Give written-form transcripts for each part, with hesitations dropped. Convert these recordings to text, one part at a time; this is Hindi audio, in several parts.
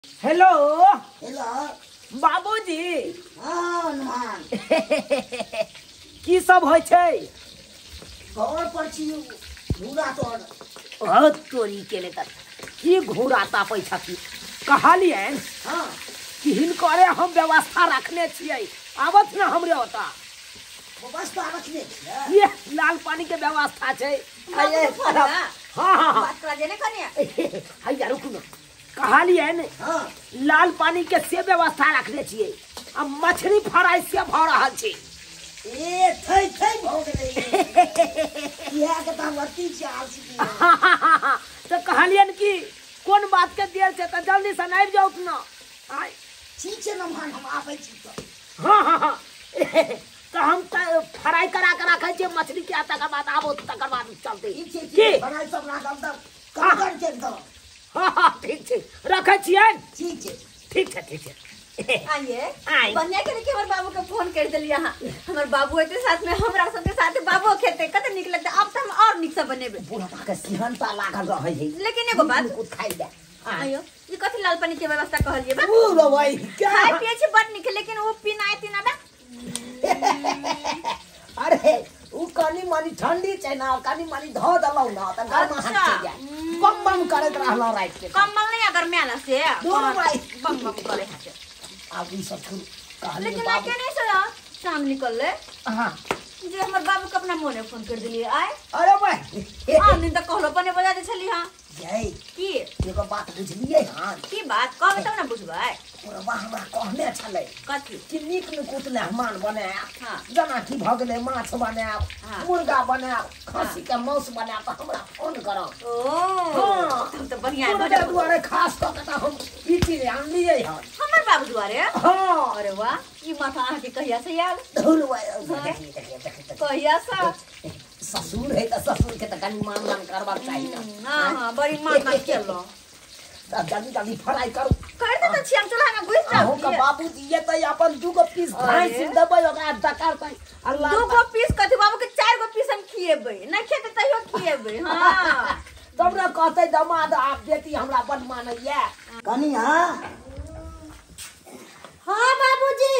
हेलो हेलो बाबूजी। हाँ हनुमान की सब होय छै? घर पर छी घूरा तोड़ बहुत चोरी के लेकर की घूरा तापै छथि। कहलियन हाँ कि हिनकरे हम व्यवस्था रखने छियै, आबत न हमरे ओता। व्यवस्था रखने छियै। ये लाल पानी के व्यवस्था छै। बाबू के फोन है? हाँ हाँ हाँ बात करा देने कनिया। हैया रुकू न। कहलियन हाँ लाल पानी के से व्यवस्था रखने छियै, अब मछली फ्राई से भ रहल छै। ए थई थई भौ गेलै इहा के त वती छै आलसी तो कहलियन कि कोन बात के देर छै, तो जल्दी से आबि जाओ न। आय ठीक छै नमहान हम आबै छी त। हाँ हाँ हाँ तो हम फ्राई करा के रखे छियै मछली के, तकर बाद आबो तकर बाद चलते। ठीक छै की? बनाई सब राखब त कम कर के द। हाँ हाँ ठीक छै रखे छियै। ठीक छै ठीक छै ठीक छै। आइए आई। बनिया के हमर बाबू के फोन कर देलिए। हां हमर बाबू एते साथ में हमरा सब के साथ बाबू खेते कते निक लगते। अब त हम और निक से बनेबे। पूरा के सिहनता लागल रहै छै। लेकिन एगो बात कुछ खाइ दे। आइयो ई कथि लाल पानी के व्यवस्था कहलिए बा? ओ रो भाई क्या खाए पिए छी बड निक, लेकिन वो पिनाए तिना बा। अरे उ कनी मानी ठंडी छै ना, कनी मानी ध दलौ ना त गरमा हट अच्छा। जाय। बम बम करत रहलो रात के। कम्बल नहीं अगर मेला से दोनों भाई। बम बम करे हाथे। अब ई सब कहले लेकिन बाबू। आके नहीं सोया शाम निकल ले हां जे हमर बाबू के अपना मोने फोन कर दिलिए। आए अरे भाई हां दिन तक कहलो पने बजा दे छली। हां जय की एगो बात बुझलिए हां की बात कहबे तब ना बुझबै। पूरा हमरा कहने छलै कथि कि नीक नुकुत ले हमान बने। हाँ। जना की भ गेलै माछ बने, हाँ। मुर्गा बने, खस्सी के मांस बने त हमरा फोन करब। ओ हाँ। तब तो बढ़िया है। तोरे दुआरे खास क के हम ई चीज आनलिए हन। हमर बाबू दुआरे। हां अरे वाह ई माथा आके कहिया से आयल? धुर भाई कहिया से? ससुर है त ससुर के त कनी मान मान करबाक चाही ना। हां हां बड़ी माथा चलो तब जल्दी जल्दी फ्राई करू। कर दे त छियम चूल्हा में घुस अहो का जाओ। बाबूजी ये त अपन दूगो पीस भाई अरे। से देबै ओकरा डकारतै। अल्लाह दो गो पीस कथि बाबू के 4 गो पीस हम खिएबै, नहीं खेते तइयो खिएबै। हां तब न कहतै दामाद आप बेटी हमरा बड मानैया। कनी हां हाँ बाबूजी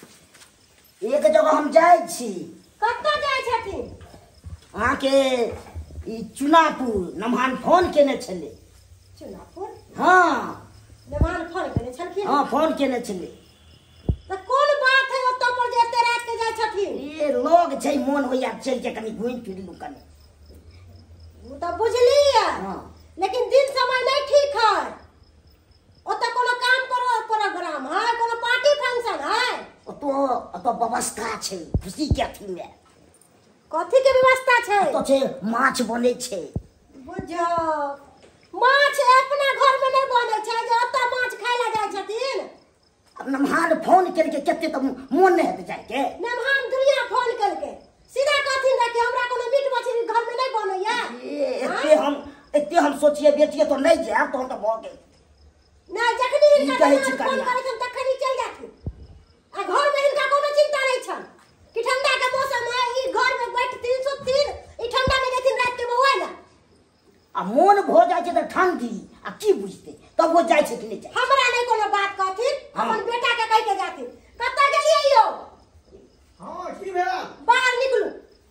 एक जगह हम जाय छी कत्तो जाय छथिन? अहाँ के ई चुनापुर नमहान फोन केने छले। चुनापुर हां मेहमान फोन करे छलखिन। हां फोन केने छले। तो कौन बात है ओत्तो पर जे एते रात के जाय छथिन? ये लोग छै मोन होइया चल के कनी घुम फिर लू कनी। वो तो बुझलिए, हां लेकिन दिन समय नहीं ठीक है। ओत्तो कोनो काम करो प्रोग्राम है, कोनो पार्टी फंक्शन है? तो व्यवस्था छै खुशी के अथी में। कथी के व्यवस्था छै? तो छै माछ बने छै। बुझो माछ अपना घर में नहीं बने छै जे ओत्तो माछ खाय ला जाय छथिन। अब नमहान फोन करके केते तो मोन नहीं हेते जाय के। मेहमान दुनिया फोन करके सीधा कहथिन कि हमरा कोनो मीट मछली घर में नहीं बनैया। एते हम सोचिए बेटिए तो नहीं जाए तो हम तो भ गेल। नहीं जखनी ई इनका कहै मेहमान छी फोन कनिया। करे छन तखनी चल जाथिन। आ घर में इनका कोनो चिंता नहीं छन कि ठंडा के मौसम है ई घर में बैठ 303 ई ठंडा में जेथिन रात के बउआ ना। आ मोन भो जाय छै त ठंडी आ की बुझते तब वो जाय छै कि नहीं जाय। हमरा नहीं कोनो बात कहथिन, हाँ। अपन बेटा के कह के जाथिन। कत्ता गेलियै यो? हाँ की भेल? बाहर निकलू।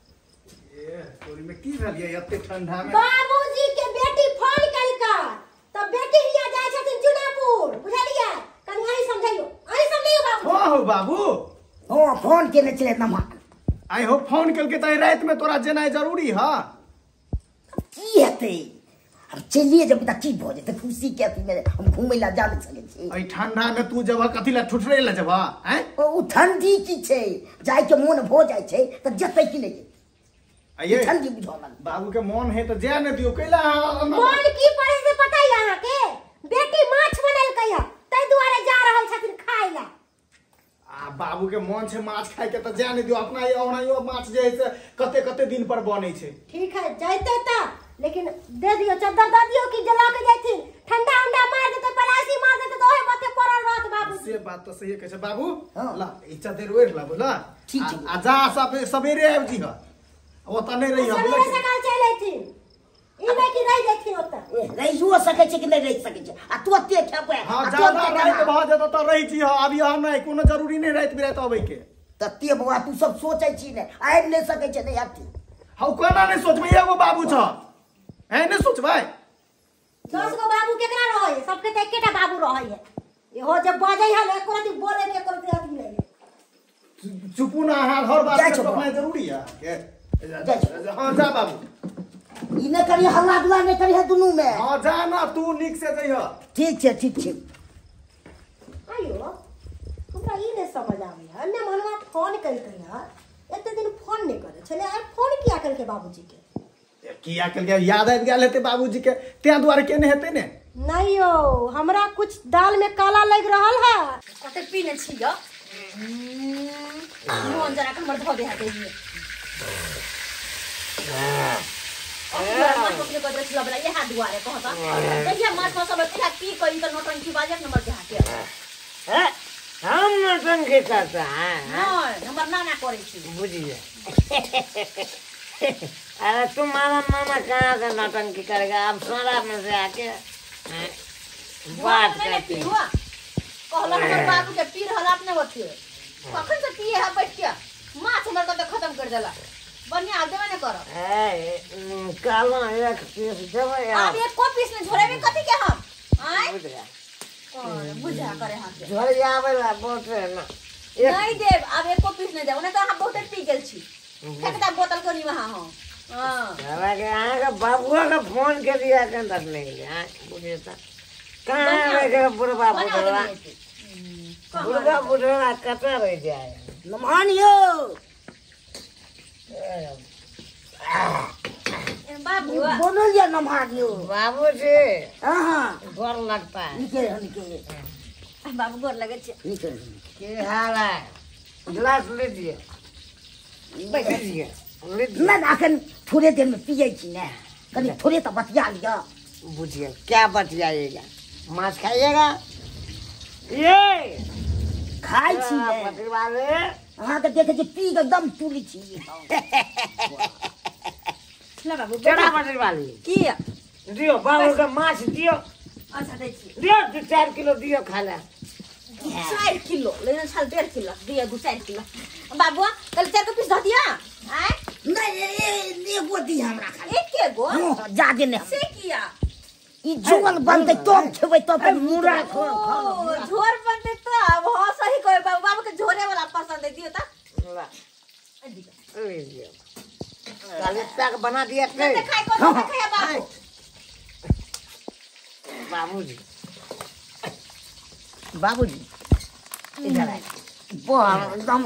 ए तोरी में की भेल ये एते ठंडा में? बाबूजी के बेटी फोन करिका त बेटी हिया जाय छथिन चुनापुर, बुझलियै? कनी अहीं समझाइयो, अहीं समझियो बाबू। हाँ हो बाबू हां फोन केने छले नमहान। आई हो फोन कल के तई रात में तोरा जेनाइ जरूरी है। की हेते हम चलिए जब तक की भ जेते खुशी के अथी में हम घूमै ला जा सके छी। आई ठंडा में तू जब कथि ला ठुठरे ला जब हैं? ओ ठंडी की छै जाय के मोन भो जाय छै त जतै कि नहीं जेतै। आइए ठंडी बुझल बाबू के मन है तो जा न दियो कैला। कौन की पड़े से पता है यहाँ के? बेटी माछ बनल कहिया तै दुआरे जा रहल छथिन खाय ला। आ बाबू के मन छै माछ खाय के तो जा न दियो। अपना ये ओनाइयो माछ जे है से कते कते दिन पर बनै छै। ठीक है जाइते ता, लेकिन दे दियो चादर दे दियो कि जला के जाथिन। ठंडा अंडा मार देते, पलासी मार देते तो ओहे बाते पड़ल रहत बाबू। से बात तो सही कहे छै बाबू। हाँ। ला ई चादर ओढ़ ला बोला। ठीक छै। आ जा सब सवेरे आबि जी ह। वो त नहीं रही सवेरे हम। सकाल चल अइथिन। ई नहीं कि रह जेथिन ओतऽ रहियो सकै छै कि नहीं रह सकै छै आ तू ओते खेबै हां ज्यादा रात भ जेत त रहि छी अब यहाँ नहीं कोनो जरूरी नहीं रात बिरात आबै के तते बौआ तू सब सोचै छी ने आबि नहीं सकै छै नहीं आती हौ कोना नहीं सोचबै एगो बाबू छ है नहीं सोचबै 10 गो बाबू केकरा रहै है सबके त एकेटा बाबू रहै है इहो जब बाजै है एको रति बोले के एको रति आदमी नहीं चुपू ना हर बात के सोचना जरूरी है के हां जा बाबू ई नहीं करी हल्ला दुला नहीं करी है दोनों में हां जा ना तू निक से जइह ठीक छै ठीक छै आयो हमरा ई नहीं समझ आबै है अन्ने मनवा फोन करी है एते दिन फोन नहीं करे छले आइ फोन किया करके बाबूजी के किया करके याद आबि गेल हेतै बाबूजी के त्या द्वारा केने हेतै ने नहीं यो हमरा कुछ दाल में काला लग रहल है कते पीने छी यो मोहन जरा के हमर धो दे हाथे ये माछ पकड़े को देखला बला ये हाथ दुआरे कहता देखिए माछ सब तेरा की करी त नोटंकी बाजे नंबर के हाथे है हम नौटंकी करता है नहीं हमर नाना करे छी बुझिए अरे तुम्हारा मामा कहाँ से नौटंकी करेगा अब सारा में से आके बात करती हुआ कहला हमर बाबू के पी रहल अपने बतिए कखन से पिए है बैठ के माछ हमर को खत्म कर देला बढ़िया देवे न करो ए काला एक पीस देवे अब एक को पीस ने झोरे में कथि के हम आय बुझा करे हाथ झोरे आवेला बोटे ना नहीं देव अब एक को पीस ने देव ने तो हम बहुत पी गेल छी फेंकता बोतल कोनी वहां हो हां अरे के आए का बाबुआ का फोन के दिया के अंदर नहीं है बुझे था कहां है के बुढ़वा बुढ़वा कता रह जाए नमानियो बाबू बोलो या नमानियो बाबू जी हां डर लगता है निके बाबू गोर लगे छी निके के हाल है गिलास लीजिए बैठ लीजिए ना अखन थोड़े देर में पिए छी ने कनी थोड़े तो बतिया लिया बुझिए क्या बतियाइएगा माछ खाइएगा ये खाई छी ने पति वाले अहाँ के देखे छी पी के एकदम तुली छी ला बाबू चढ़ा पति वाली की दियो बाबू का माछ दियो अच्छा दे छी दियो 2-4 किलो दियो खा ले 4 किलो लेना छल 1.5 किलो दिया 2-4 किलो बाबू कल 4 पीस ध दिया आय नहीं ये वो दी हमरा खा एक के गो ज्यादा नहीं से किया ई झोल बनते तो खेबै तो पे मुरा खो झोर बनते तो अब हां सही कहे बाबू के झोरे वाला पसंद है दियो ता लीजिए काली पैक बना दिया ते खाए को खाए बाबू बाबूजी बाबूजी इधर आए बहुत एकदम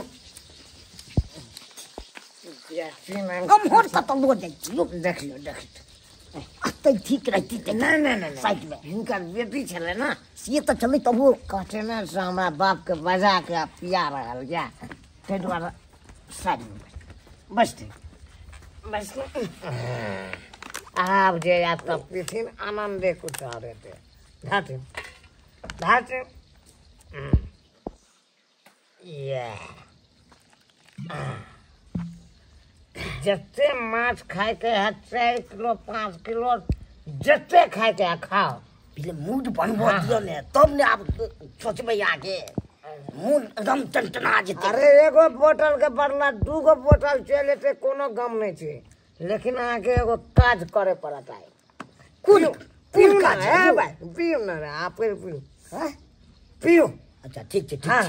कम होर कतौ लो जाइ छी देख लो अतै ठीक रहती ते नहीं साइड में हिनकर बेटी छले ना से तो चले तब वो कहते ना से हमरा बाप के बजा के पिया रहल या ते द्वारा साइड में बस आप जे आप तब पीथिन आनंदे कुछ आ रहे थे धाते ये जत्ते माछ खाए के है 4 किलो 5 किलो जत्ते खाए के है खाओ पहले मूड बनबो दियो ने तब ने आप सोचबै आगे मूड एकदम टनटना जेते अरे एगो बोतल के बदला 2 गो बोतल चले ते कोनो गम नहीं छे लेकिन आगे एगो काज करे पड़त है कुल काज है भाई पियो ना रे आप पियो हां पियो अच्छा ठीक छै हां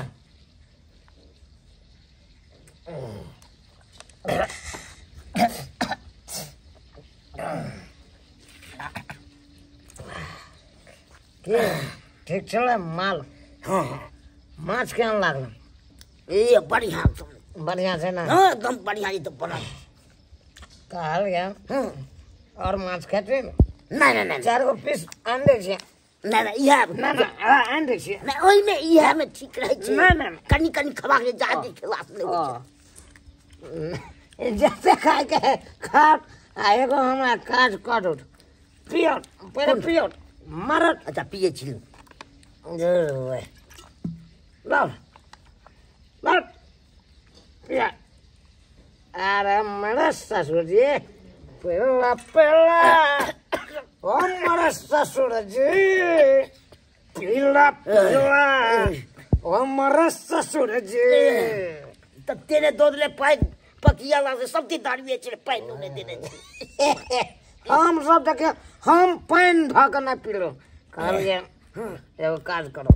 ठीक चले माल हां माछ केहन लागल ए बढ़िया बढ़िया छै ना हां एकदम बढ़िया ई तो बना कहल गया और माछ खेते नहीं नहीं 4 गो पीस अंडे छै नहीं यह ना अंडे छै नहीं ओई में यह में ठीक रहे छै नहीं कनी कनी खबा के ज्यादा खिलाफ नहीं हो जैसे खाए के खा एगो हमरा काज करू पियो पहले पियो मरत अच्छा पिए छी लो पिया अरे मेरे ससुर जी पहला पहला हमारा ससुर जी, पीला पीला हमारा ससुर जी। तब तेरे दूध ले पाई पकिया ला से सब दाढ़ी बेच पाई ने देने हम सब देखे हम पान ढक न पीलो कहलिए एगो काज करो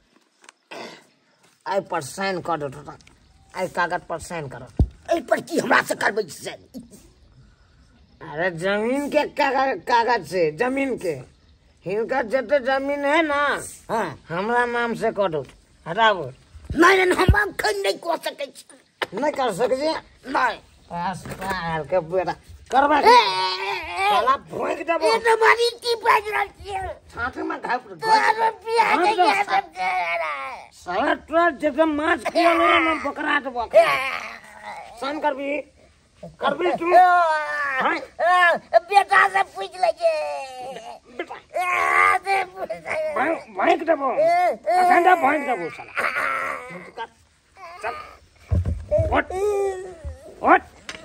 आई पर साइन कर दो, आई कागज पर साइन करो। ए पर की हमरा से करबै से? अरे जमीन के कागज से, जमीन के हिनका जते जमीन है ना, हां हमरा नाम से कर दो, हटाओ। नहीं नहीं हम खन नहीं कर सकै छी, नहीं कर सके नहीं पार के बेटा करबा साला भोंक देबो। ये तो मारी की बाज रही है छाती में घाप रुपया के क्या सब साला तोरा जब माछ खिया ना बकरा देबो। सन करबी तू बेटा से पूछ लगे भोंक देबो, ठंडा भोंक देबो साला। चल उठ उठ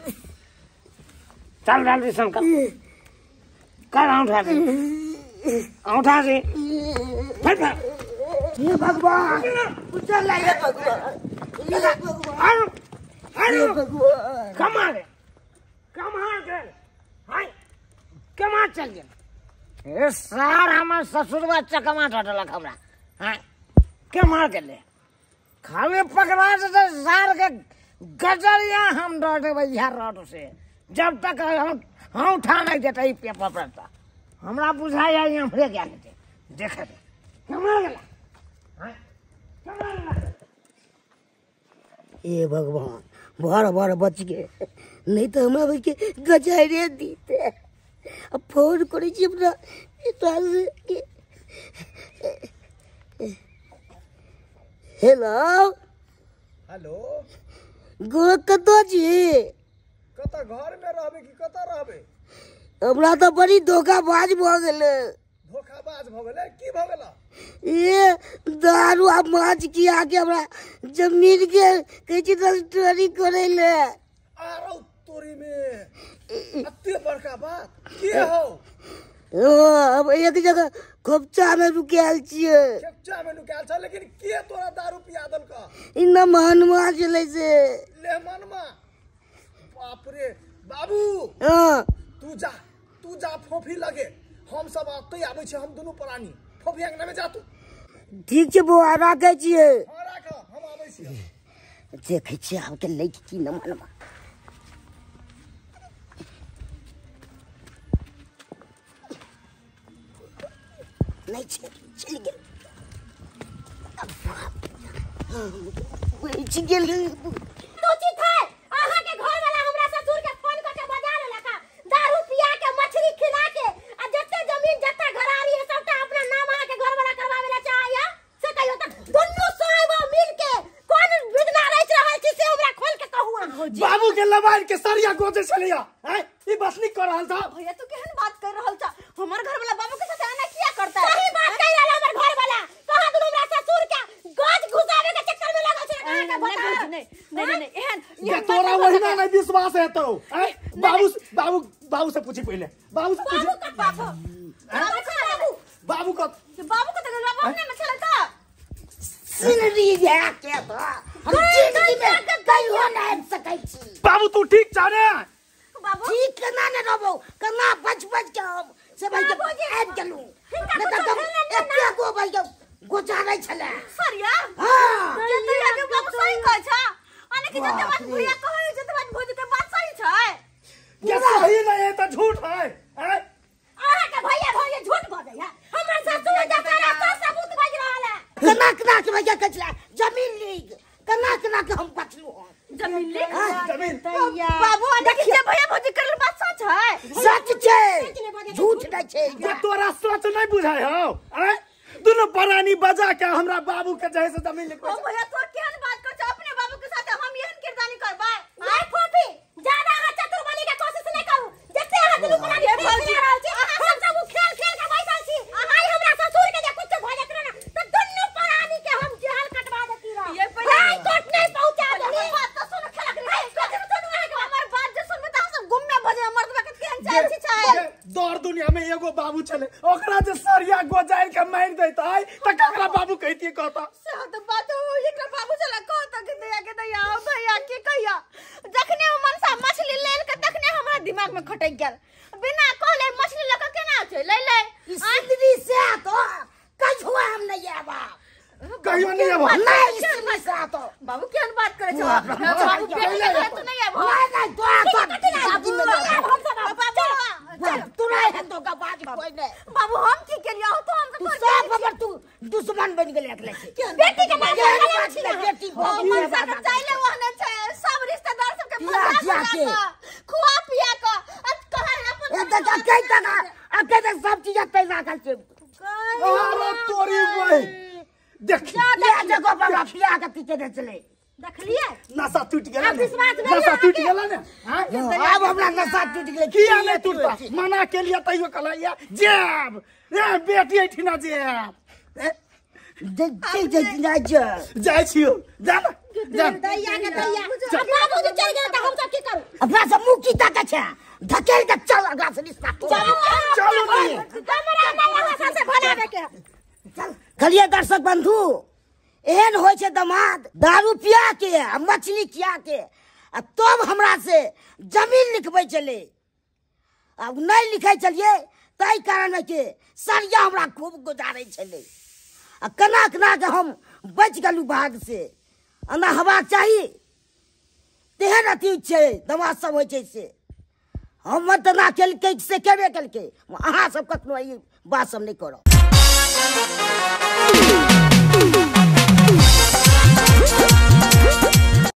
चल जल्दी सन कर उठा दे, उठा दे फट। ये भगवान चल ले भगवान, हेलो भगवान कमा रे हाय कमा चल गए। ए सार हमार ससुर बच्चा कमा टटलक हमरा, हां के मार के ले खावे पकड़ा से सार के गजरिया हम डर देबै यहाँ रोड से। जब तक हम उठा नहीं देता ई पेपर पर हमरा बुझाया हमरे क्या देते देखे दे कमा गेला, हां कमा गेला। ए भगवान बार बार बच गए, नहीं तो हमरा भाई के गजारे दीते। अब फोन करे छी अपना पिता से। हेलो हेलो गो कतो छी? कत घर में रहबे कि कत रहबे? हमरा तो बड़ी धोखाबाज भ गेले। धोखाबाज भ गेले? की भ गेला? ये दारू आ माछ की आके हमरा जमीन के कहै छी रजिस्ट्री करे ले। आरो तोरी में अत्ते बड़का बात के हो? अब एक जगह खोपचा में रुकेल छिए। खेपचा में नुकाल छ, लेकिन के तोरा दारू पिया दल का? इना महनमा चले से ले मनमा बाप रे। बाबू हां तू जा फोफी लगे, हम सब आते आबै छै, हम दुनू प्राणी फोफी अंगना में जा तू। ठीक छै बौआ राखै छिए। हां राख, हम आबै छी। देखै छिए हम के लैक की न मनवा नहीं छै, चल गेल वही चल गेल। उचित है आहा के घर वाला हमरा ससुर के फोन करके बजा लेला का दारू पिया के मछली खिला के आ जत्ते जमीन जत्ता घरारी है सबटा अपना नाम आहा के घर वाला करवावेला चाहिए से कहियो त दुन्नु साइबो मिल के कोन बिगना रह रहल छी से हमरा खोल के कहू। बाबू के लबाड़ के सरिया गोजे चलिया हैं? ई बस नहीं कर रहल था। भैया तू केहन बात कर रहल छ? हमर घर वाला बाबू के साथ एना किया करता है? सही बात कह रहल हमर घर वाला कहां दुनु हमरा ससुर के गाज घुसावे के चक्कर में लागल छै कहां के बता। नहीं एहन ये तोरा वहीना नहीं विश्वास है तो हैं? बाबू से पूछी पहले, बाबू से पूछी। बाबू का बाबू बाबू का बाबू को तो बाबू ने में चला था सिनरी है के तो हम जिंदगी में कहीं हो नहीं सकै छी। बाबू तू ठीक छ रे? बाबू ठीक केना ने रहबो, केना बच के हम से भाई के आबि गेलु न त हम एते गो भाई के गोचारै छले। सरिया हां ये तो आगे बाबू सही कह छ अने कि जते बात भैया कहै जते बात भौजी के बात सही छै। ये सही नहीं है तो झूठ है हैं? आहा के भैया भैया झूठ बोलै है हमर ससुर जत्ता रास्ता सबूत बज रहल है। केना के भैया कचला जमीन लीग केना के हम पछलु जमीन ले जमीन बाबू देखि जे भैया भौजी करल बात सच है। सच छै झूठ नहीं छै। ये तोरा सच नहीं बुझाय हो हैं? दुनू प्राणी बजा के हमरा बाबू के जैसे जमीन लिखबै ओ भैया तो केहन बात कर छ? अपने बाबू के साथ हम एहन किरदानी करबै? आय फोफी ज्यादा आहा चतुर बने के कोशिश नहीं करू। जत्ते आहा दुनु प्राणी ये खेल भौजी रहल छी हम सब खेल खेल के बैठल छी। आय हमरा ससुर के जे कुछ भ जात ना त दुनु प्राणी के हम जेल कटवा देती रह। ये पहले हाय कोट नहीं पहुंचा देली। बात तो सुन खलक नहीं सुन हमर बात जे सुनबे त हम सब गुम में भजे मर्दबा के केहन से तो बात हो एकरा बाबू चला को तक के दैया भैया के कहिया जखने वो मनसा मछली लेल के तखने हमरा दिमाग में खटक गेल बिना कहले मछली लक केना छै ले ले सिद्धि से तो कहियो हम नहीं आबा कहियो नहीं आबा नहीं सिद्धि से तो बाबू केहन बात करे छ बाबू बेटा तो नहीं आबो नहीं तो तू नहीं है तो का बात कोई नहीं बाबू हम की केलिया हो तो हम तू सब अगर तू दुश्मन बन गेले अकेले से बेटी के बात बेटी को मनसा के चाइले वहने छै सब रिश्तेदार सब के पिया के खुआ पिया के कहे अपन ए दादा कई तक अकेले सब चीज पैसा कर के अरे तोरी भाई देख ये जगह पर पिया के पीछे दे चले देखलिए नशा टूट गेला अब विश्वास नहीं नशा है टूट आगे। गेला ने हां अब हमरा नशा टूट गेले किया नहीं टूटता मना के लिए तइयो कहला जेब रे बेटी ऐठिना जेब जाय छियो जा ना जा दैया के दैया अब बाबू जे चल गेल त हम सब की करू अपना से मुंह की ताकत है धकेल के चल आगा से रिश्ता चलो नहीं हमरा नहीं हंसा से बनावे के कलिए दर्शक बंधु एहन होय छै दामाद दारू पिया के आ मछली खिया के आ तब हमरा से जमीन लिखबै चले अब नहीं लिखै चलिए ताहि कारण के सरिया हमरा खूब गुजारै छले आ कना कना के हम बच गेलू भाग से अना हवा चाही तेहन अथी छै दामाद सब होय छै से हम मतना केलकै से केबे केलकै अहाँ सब कखनो ई बात सब नहीं करो